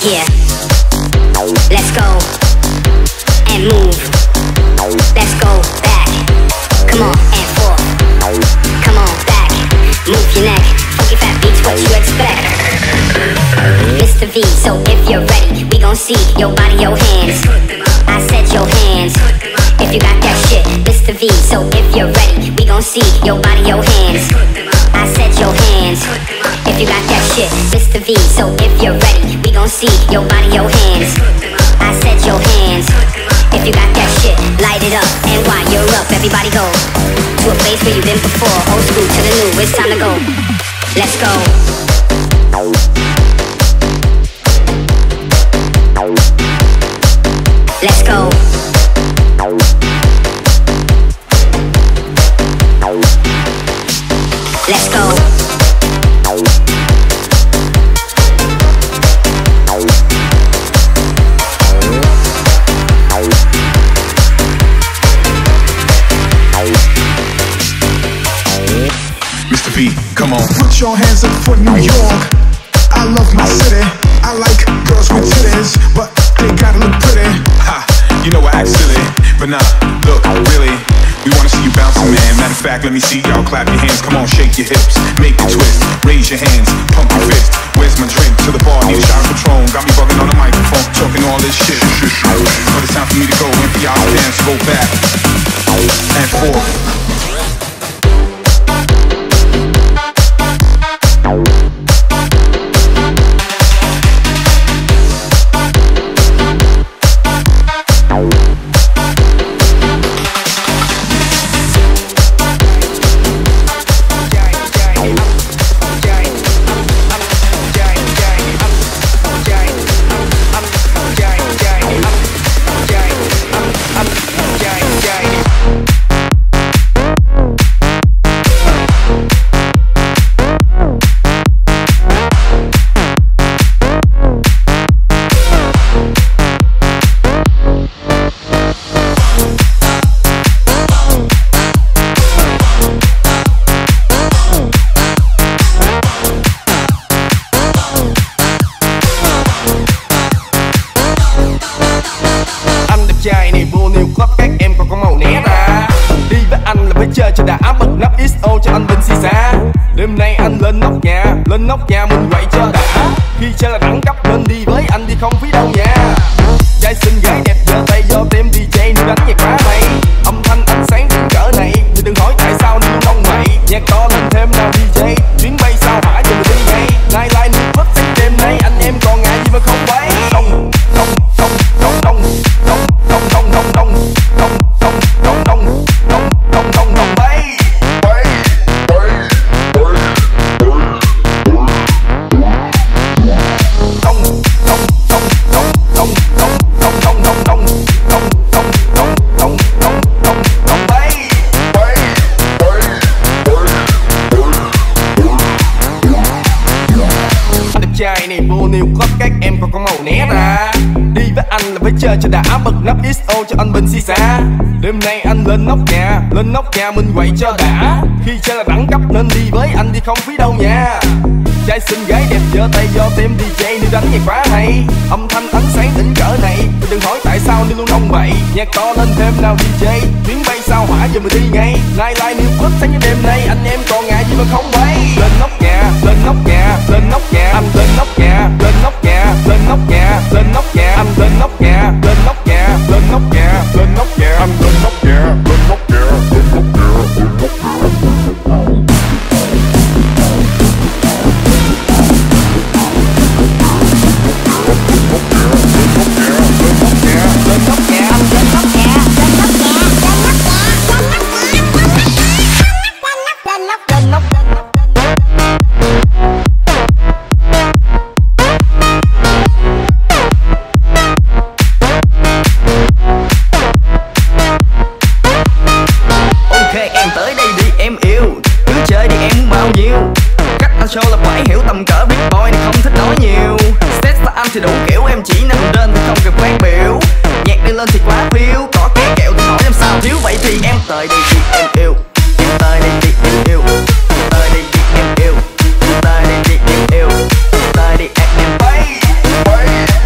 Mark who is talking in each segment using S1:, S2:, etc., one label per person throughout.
S1: Yeah, let's go and move. Let's go back. Come on and forth. Come on back. Move your neck. Funky fat beats, what you expect? Mr. V, so if you're ready, we gon' see your body, your hands. I said your hands. If you got that shit, Mr. V, so if you're ready, we gon' see your body, your hands. I said your hands. If you got that shit, Mr. V, so if you're ready, we gon' see your body, your hands. I said your hands. If you got that shit, light it up. And while you're up, everybody go to a place where you've been before. Old school to the new, it's time to go. Let's go. Let's go. Let's go.
S2: Mr. V, come on.
S3: Put your hands up for New York. I love my city. I like girls with titties, but they gotta look pretty.
S2: Ha, you know I act silly, but nah, look, really, we wanna see you bouncing, man. Matter of fact, let me see y'all clap your hands. Come on, shake your hips, make a twist, raise your hands, pump your fist. Where's my drink? To the bar, need a shot of Patron. Got me bugging on the microphone, talking all this shit. But it's time for me to go, and for y'all to dance, go back and forth.
S4: Đêm nay anh lên nóc nhà mình quậy cho đã. Khi chơi là đẳng cấp nên đi với anh thì không phí đâu nha. Trai xinh gái đẹp giơ tay do tem DJ nếu đánh nhạc quá hay. Âm thanh ánh sáng đến cỡ này thì đừng hỏi tại sao nên luôn đông mày. Nhạc to lên thêm nào DJ, chuyến bay sao hỏa giờ mình đi ngay. Nightline nước club sáng đêm nay anh em còn ngại gì mà không quay. Đông đông đông đông đông đông đông đông đông đông đông đông đông đông đông đông đông đông bay. Trai này vô New Club các em còn có màu né ra. Đi với anh là phải chơi cho đã, bật nắp XO cho anh bình xì xa. Đêm nay anh lên nóc nhà mình quậy cho đã. Khi chơi là đẳng cấp nên đi với anh thì không phí đâu nha. Trai xinh gái đẹp giơ tay do tem DJ nếu đánh nhạc quá hay. Âm thanh ánh sáng đỉnh cỡ này thì đừng hỏi tại sao nên luôn đông bậy. Nhạc to lên thêm nào DJ, chuyến bay sao hỏa giờ mình đi ngay. Nightline New Club sáng đêm nay anh em còn ngại gì mà không bay. Lên nóc nhà, lên nóc nhà, lên nóc nhà, anh lên nóc nhà, lên nóc nhà, lên nóc nhà, lên nóc nhà, anh lên nóc nhà, lên nóc nhà, lên nóc nhà, lên nóc nhà, anh lên nóc nhà, lên nóc nhà, lên nóc nhà, lên nóc nhà.
S5: Show là phải hiểu tầm cỡ big boy này không thích nói nhiều. Stage là anh thì đủ kiểu, em chỉ nằm trên thì không cần phát biểu. Nhạc đi lên thì quá phiêu, có cái kẹo thì hỏi làm sao thiếu. Vậy thì em tới đây thì em yêu, em tới đây thì em yêu, em tới đây thì em yêu, em tới đây thì em yêu, em tới đây em bay.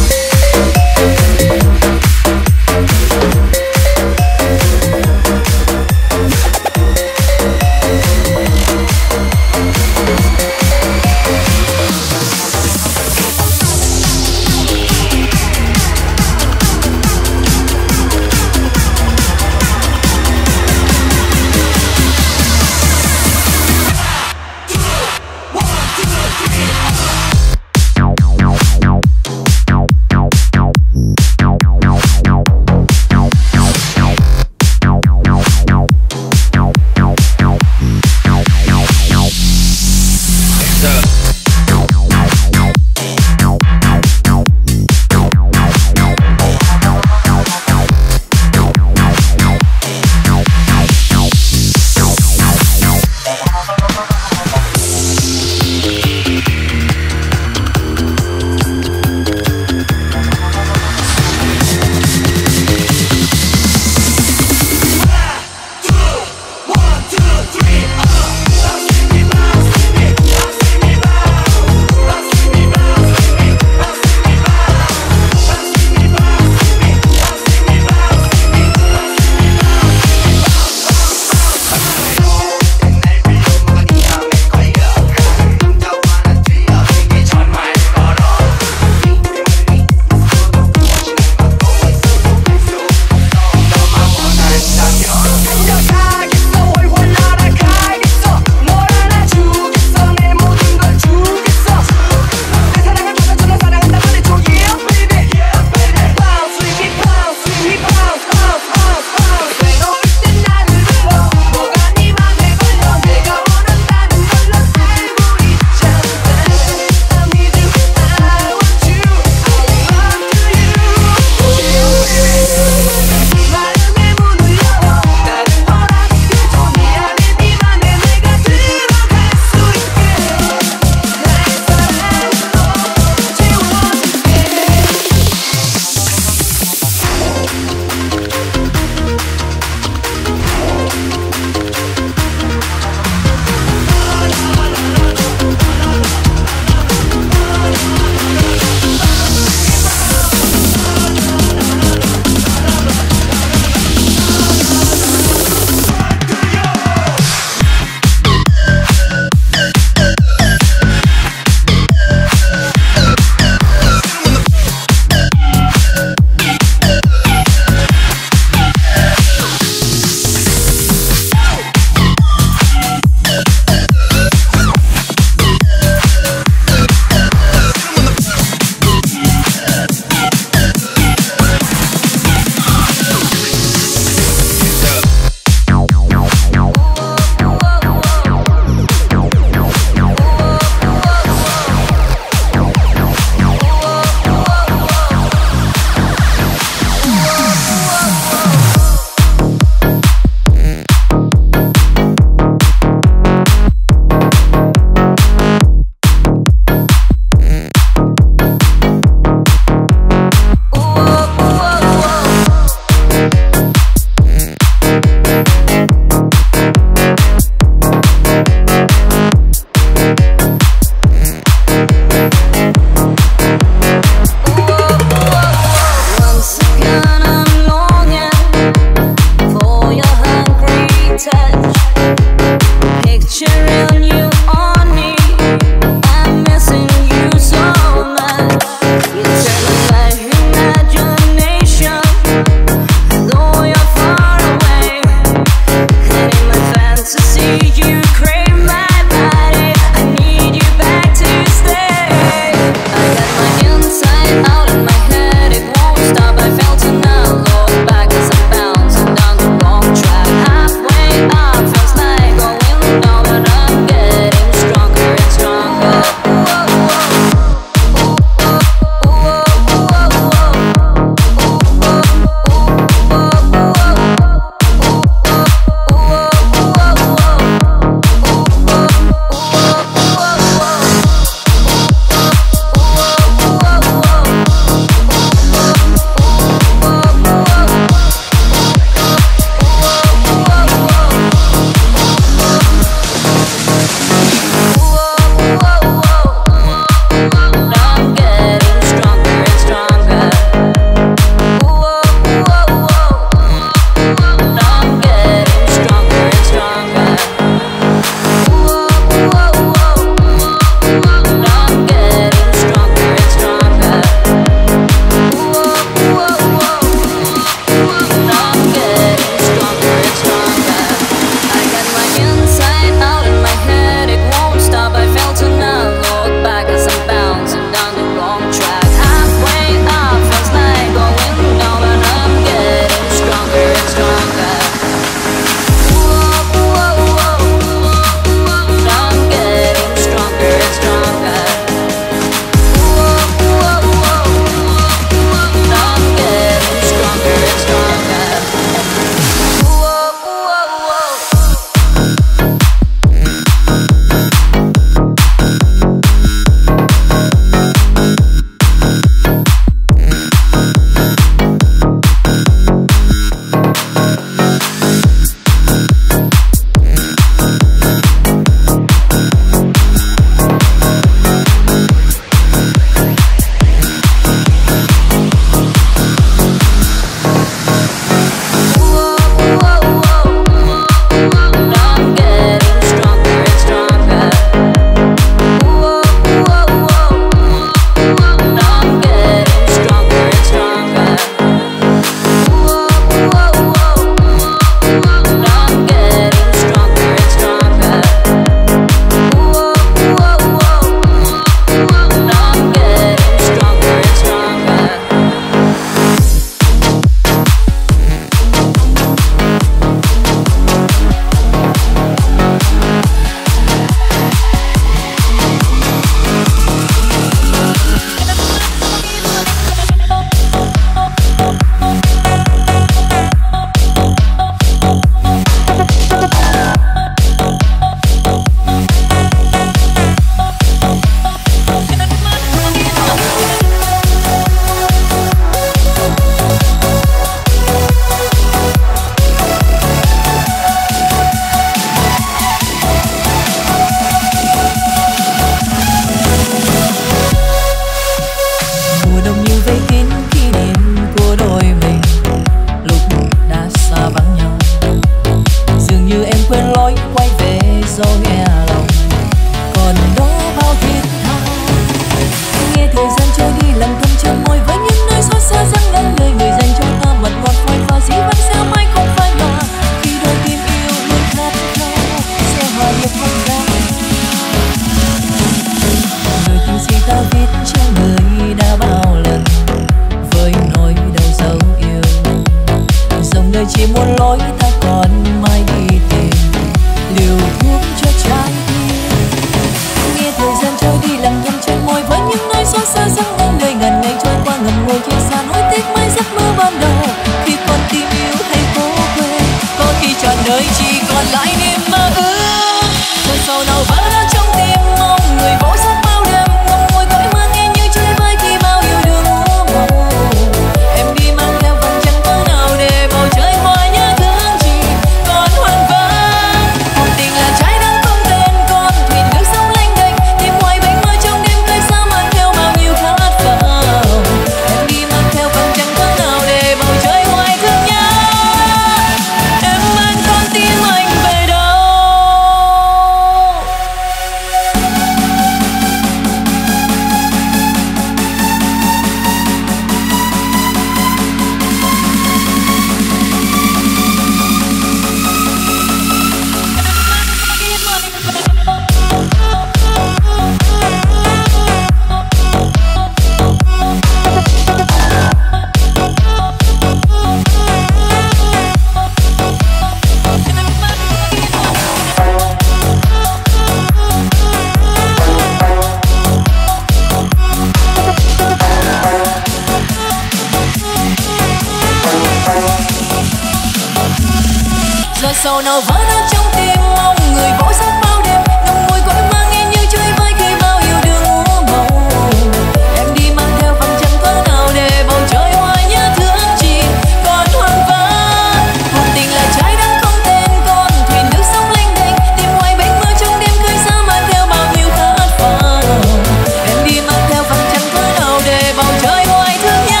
S6: sầu nào vỡ nát trong tim, mong người vỗ sát bao đêm, nồng mùi cõi mang nghe như chơi vơi khi bao yêu đương úa màu. Em đi mang theo vầng trăng cỡ nào để bầu trời hoa nhớ thương chỉ còn hoang vắng. Cuộc tình là trái đất không tên, con thuyền nước sông lênh đênh, tìm ngoài bến mưa trong đêm cưới xa mang theo bao nhiêu khát vọng. Em đi mang theo vầng trăng cỡ nào để bầu trời hoài thương nhớ.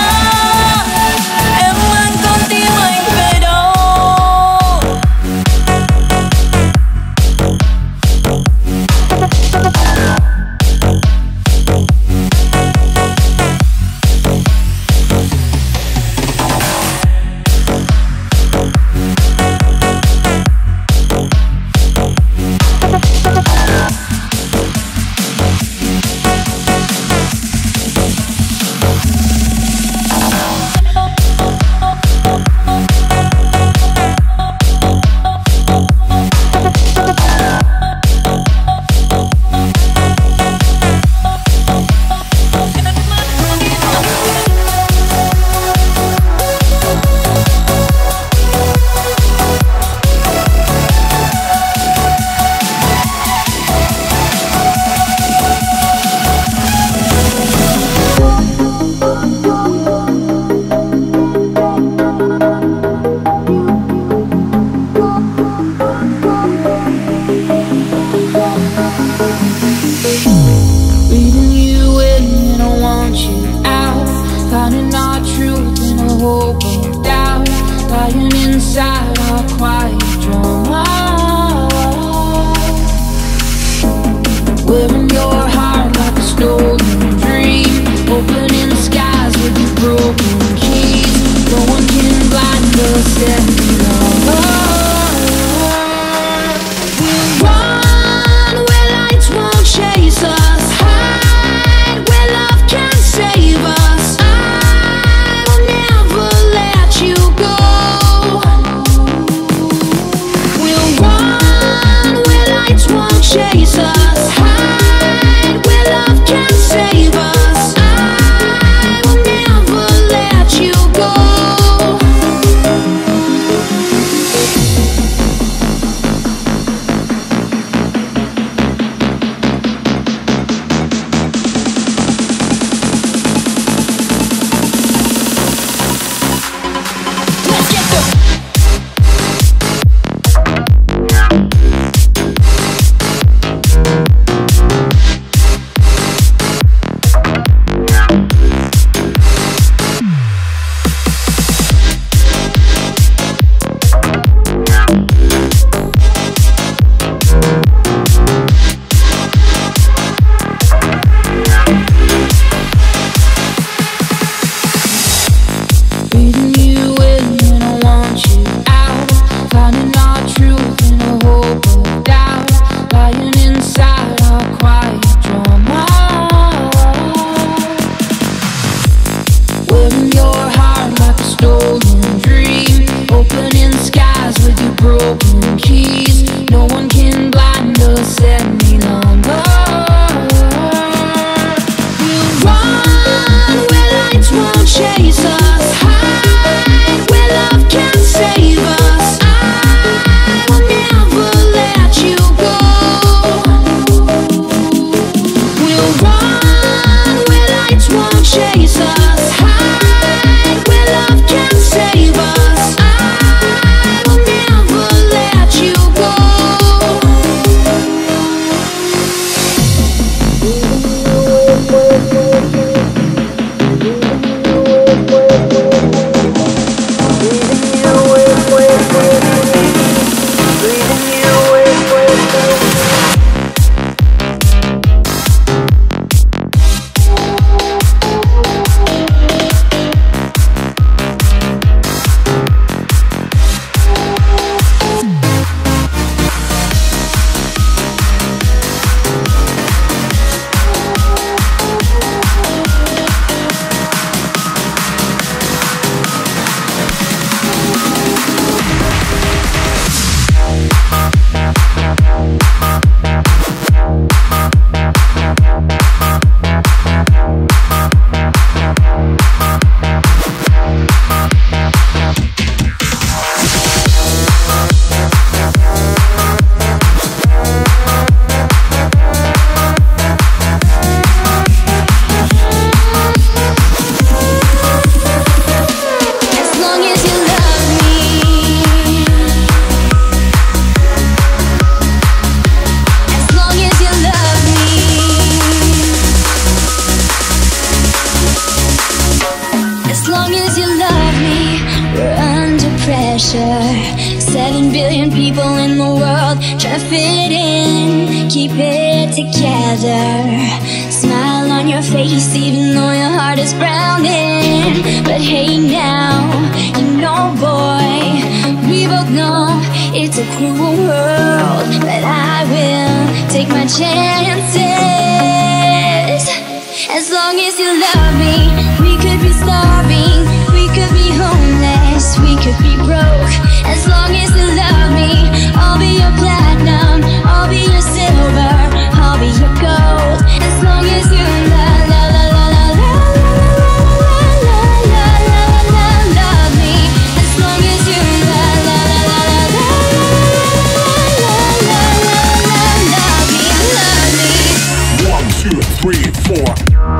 S6: Em mang con tim anh về đâu. fit in, keep it together. Smile on your face even though your heart is frowning. But hey now, you know boy, we both know it's a cruel world, but I will take my chances. As long as you love me, we could be starving, we could be homeless, we could be broke. As long as you love me, I'll be your platinum, I'll be your silver, I'll be your gold. As long as you love me, as long as you love me.
S3: 1, 2, 3, 4.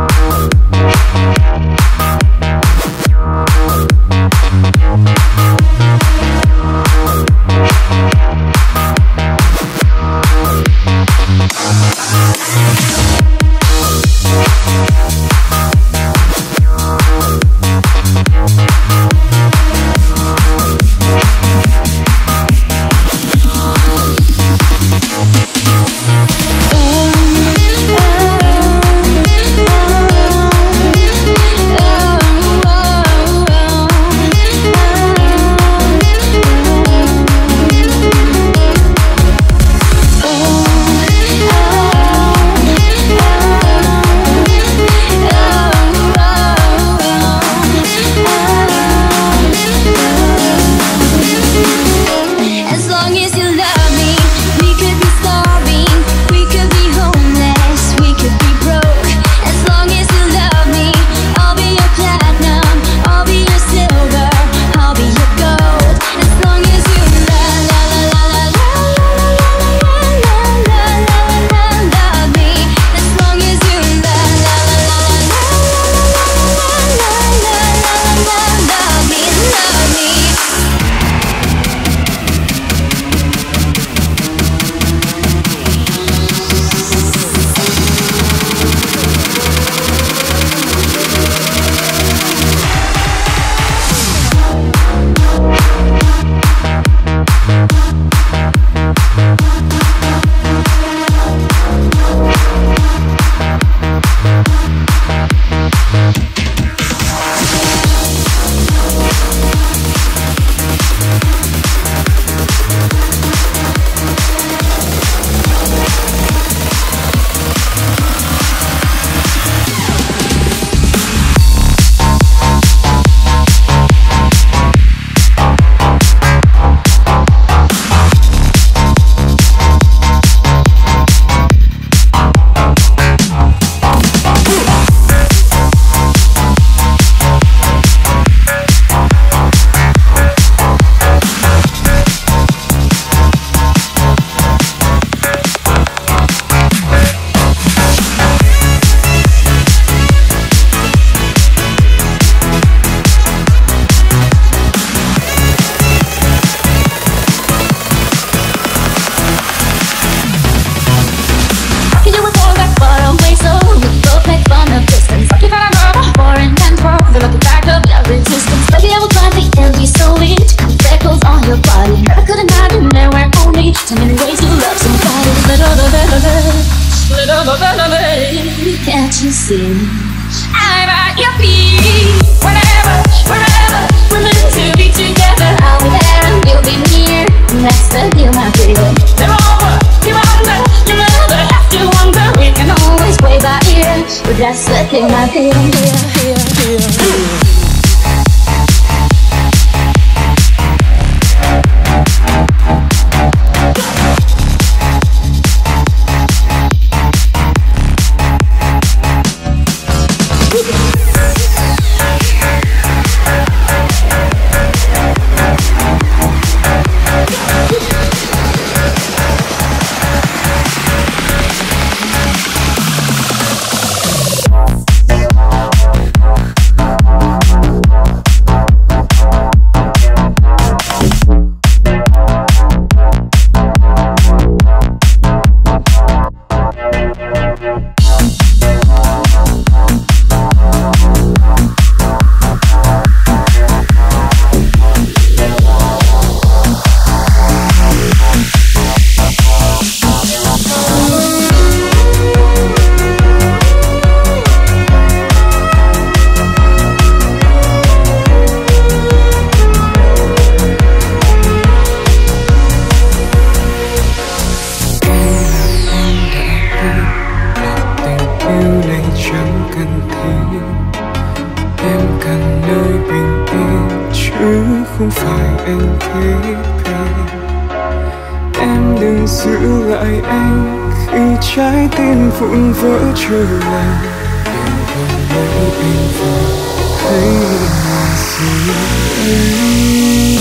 S6: Can't you see? I'm at your feet. Whenever, wherever, we're meant to be together. I'll be there and you'll be near. That's the deal, my dear. They're over, you're under. You never have to wonder. We can always play by ear. But that's the thing, my dear.
S7: Em cần nơi bình yên chứ không phải anh thế bên. Em đừng giữ lại anh khi trái tim vụn vỡ trôi lòng. Đừng còn mỗi anh vừa thấy là gì anh.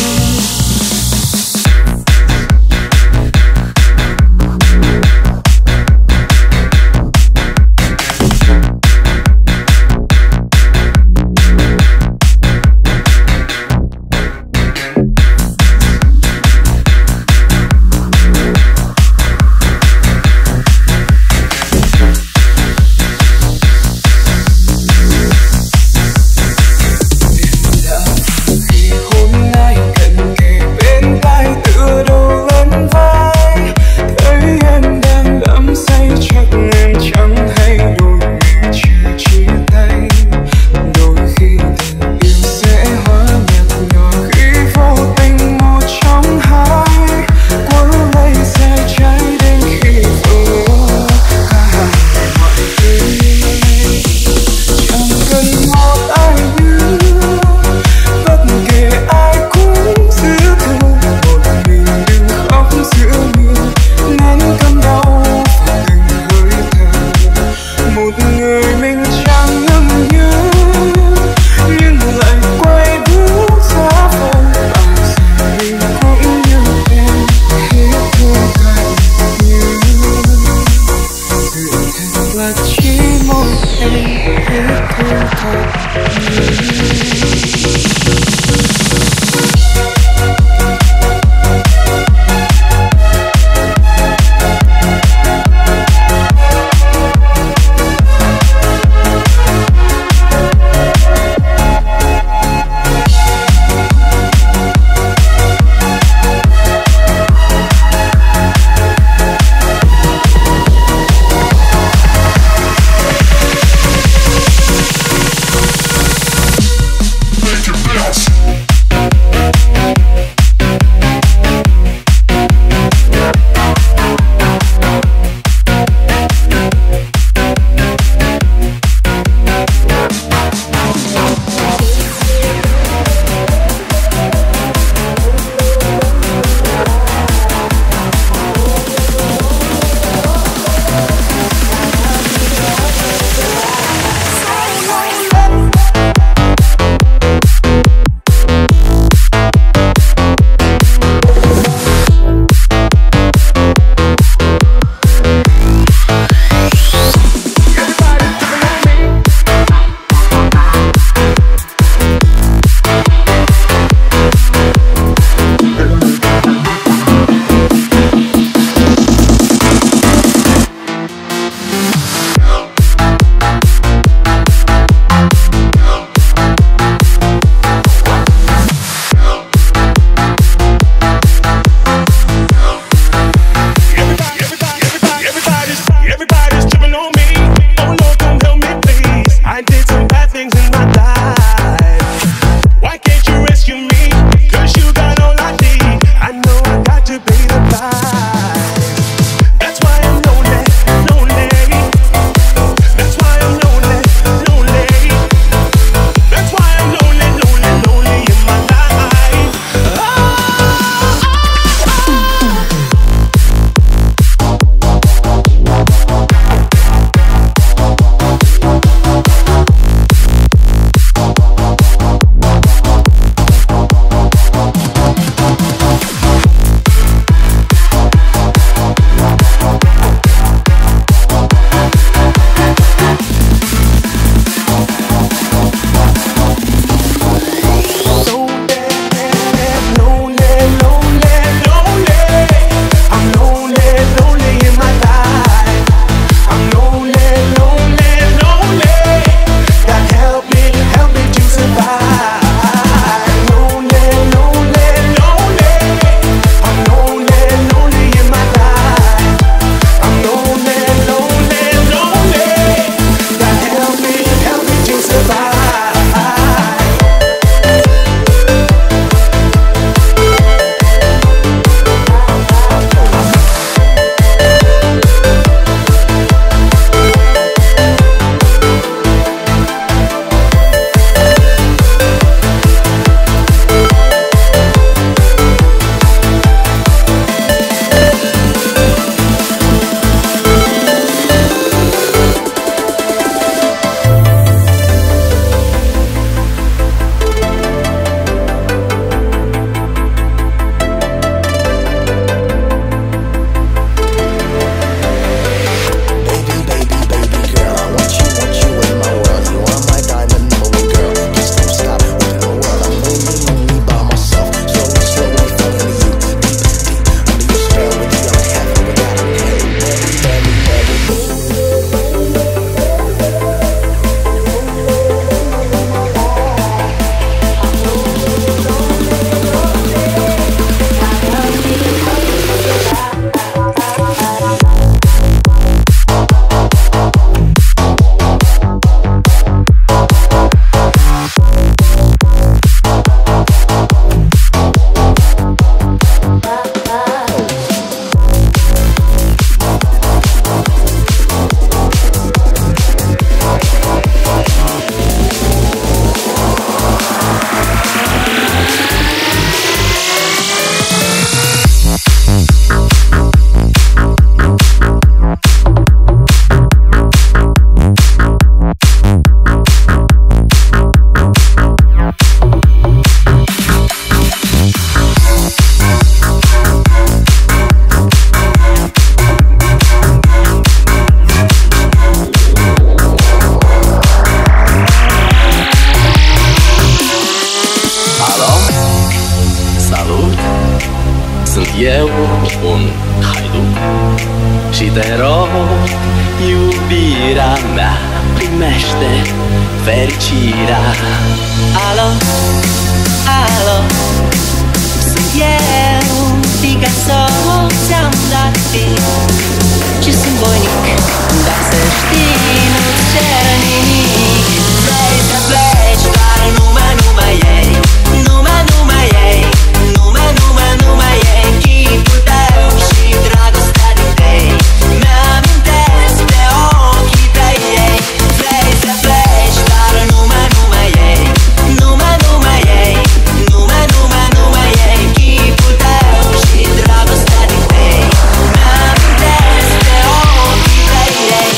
S8: on hailu. Sitero iubirea mea primește fericirea.
S9: Alo, alo, sunt eu, Picasso, ți-am dat fin și sunt voinic, dar să știi, nu-ți cer nimic. Vrei să pleci, dar numai ei, numai ei, numai ei, chipul tău și dragostea din tei. Mi-amintesc de ochii tăi ei. Vrei să pleci, dar numai ei, numai ei, numai ei, chipul tău și dragostea din tei. Mi-amintesc de ochii tăi ei.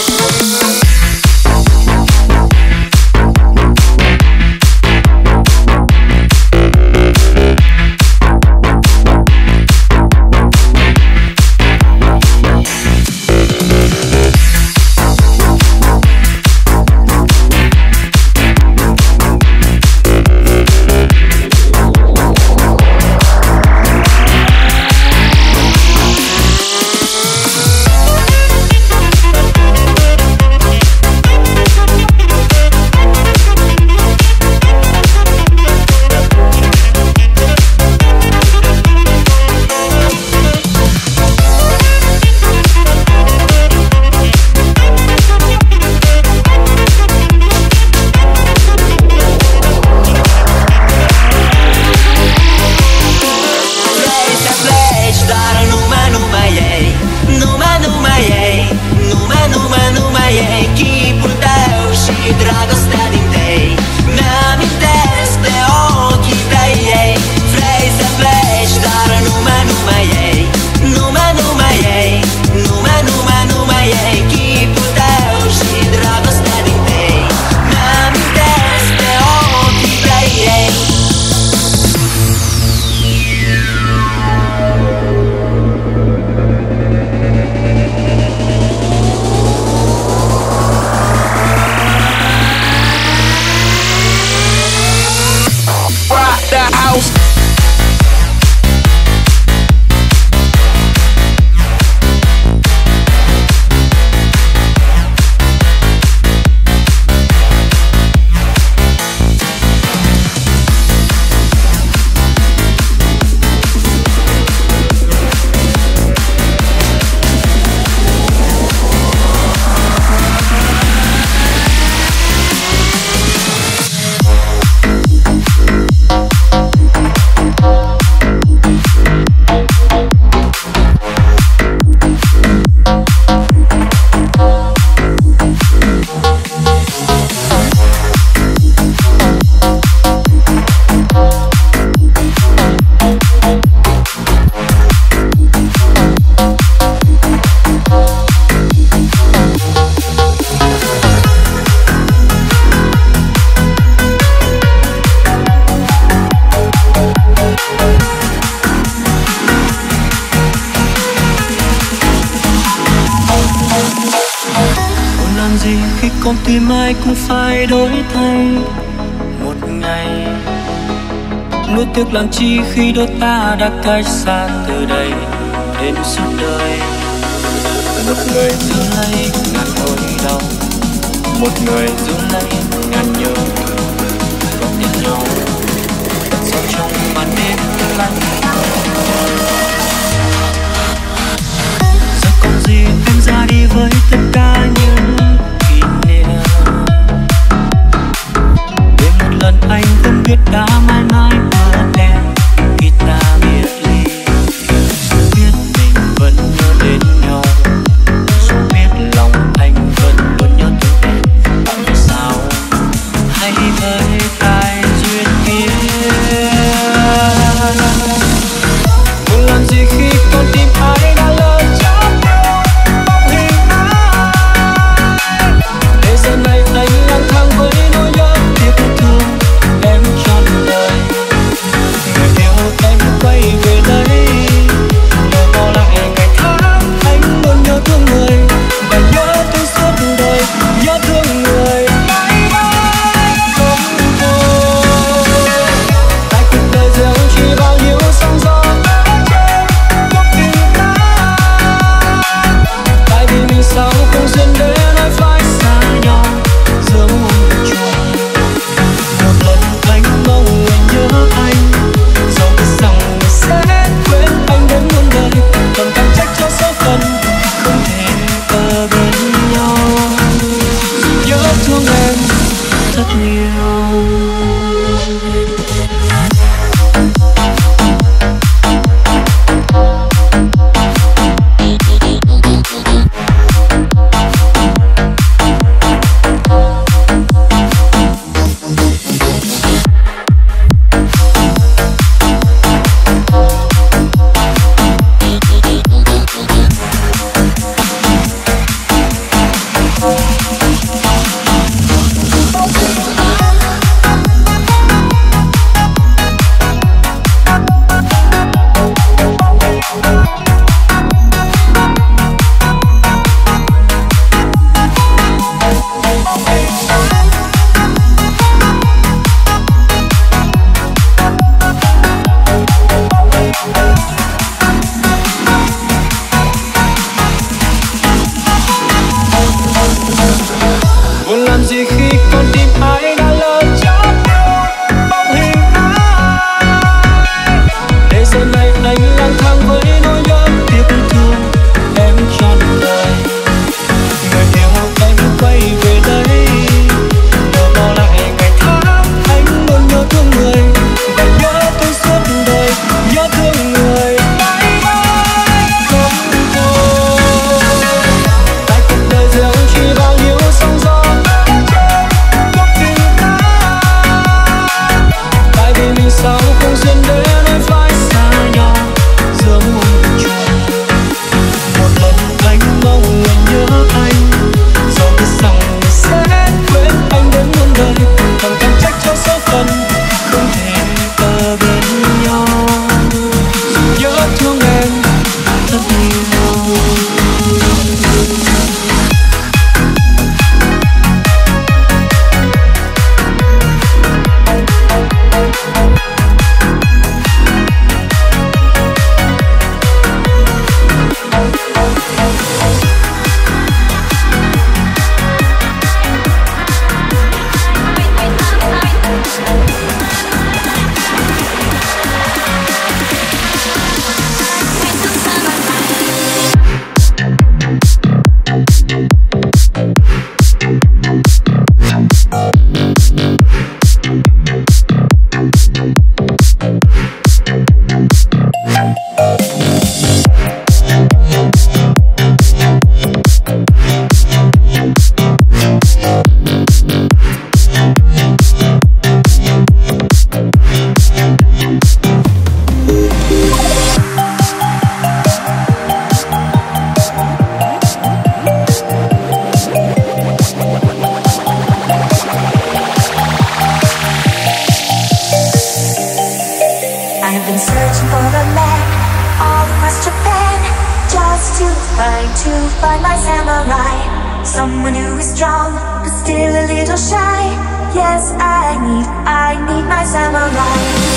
S10: con tim ai cũng phải đổi thay một ngày. Nuối tiếc làm chi khi đôi ta đã cách xa từ đây đến suốt đời. Một người giữ lấy ngàn nỗi đau, một người giữ lấy ngàn nhớ còn tin nhau sao trong màn đêm lạnh. Giờ còn gì em ra đi với tất cả những kỷ niệm, để một lần anh không biết đã mãi mãi quên em khi ta biệt ly. Dù biết mình vẫn nhớ đến nhau, dù biết lòng anh vẫn luôn nhớ thương em, tại vì sao
S11: to find my samurai. Someone who is strong, but still a little shy. Yes, I need my samurai.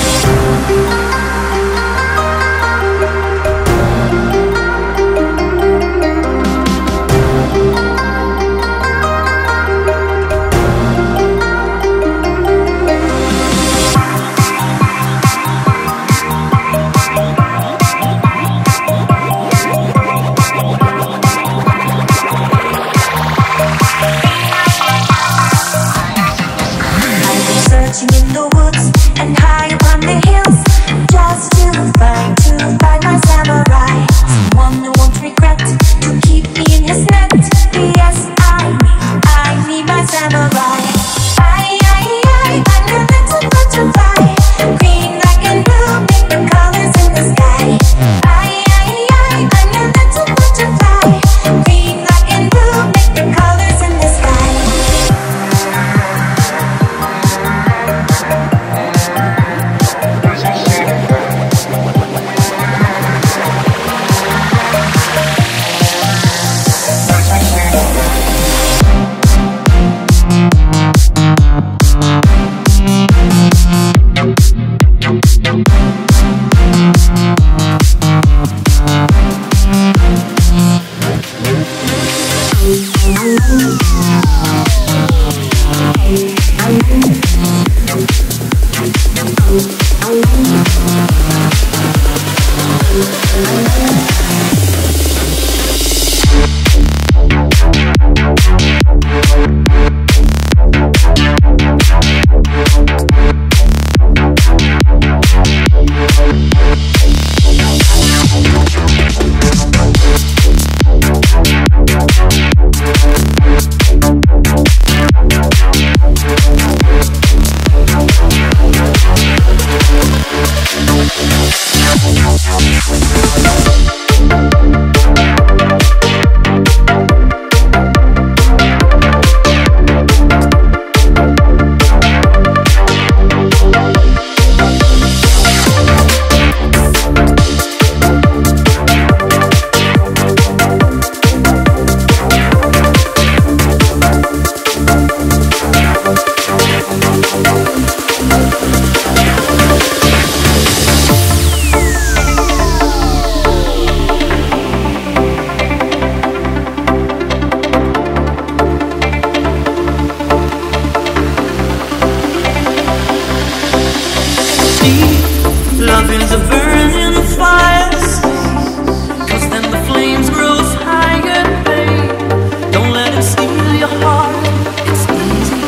S11: Searching in the woods and high upon the hills, just to find my samurai. Someone who won't regret to keep me in his net. Yes, I need my samurai. I'm a little butterfly, green, black and blue, make the colors in the sky. I'm a little butterfly, green, black and blue, make the colors in the sky.
S10: Love is a burning fire, 'cause then the flames grows higher, babe. Don't let it steal your heart, it's easy.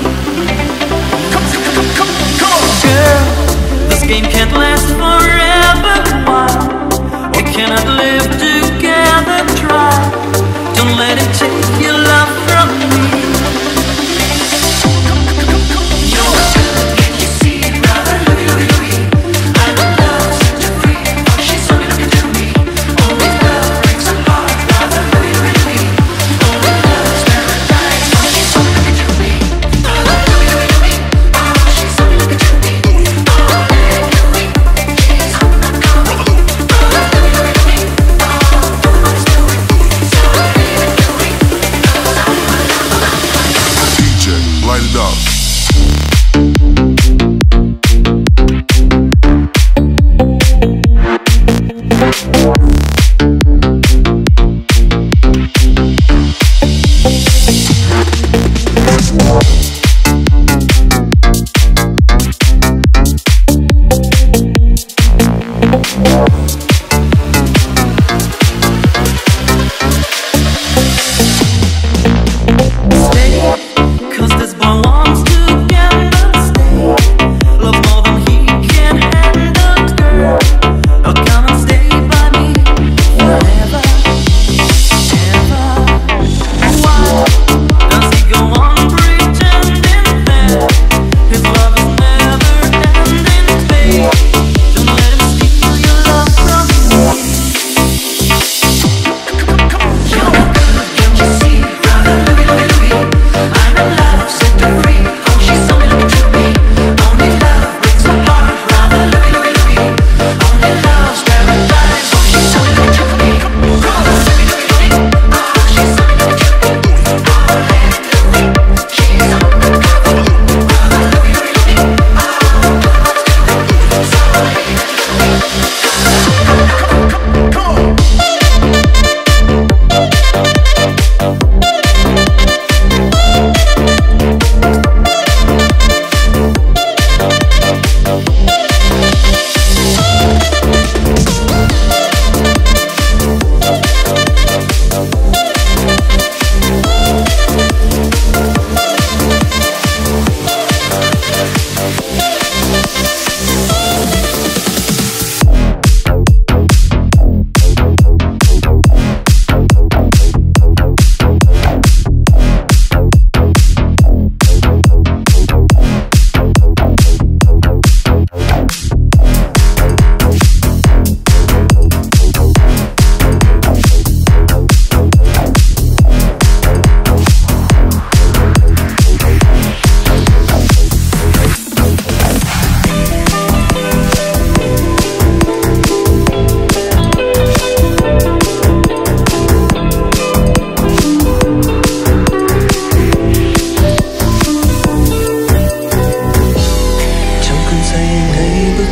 S10: Come on, girl. This game can't last forever. Why? We cannot live together, try. Don't let it take your love from me. Stay, 'cause this boy wants to gamble. Stay,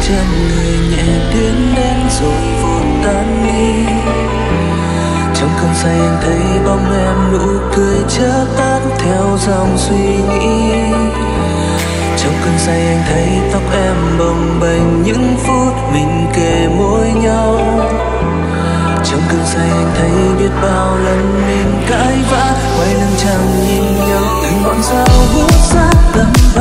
S10: chân người nhẹ tiến đến rồi vụt tan đi. Trong cơn say anh thấy bóng em, nụ cười chớp tắt theo dòng suy nghĩ. Trong cơn say anh thấy tóc em bồng bềnh những phút mình kề môi nhau. Trong cơn say anh thấy biết bao lần mình cãi vã, quay lưng chẳng nhìn nhau. Từng ngọn sao hút sát tầm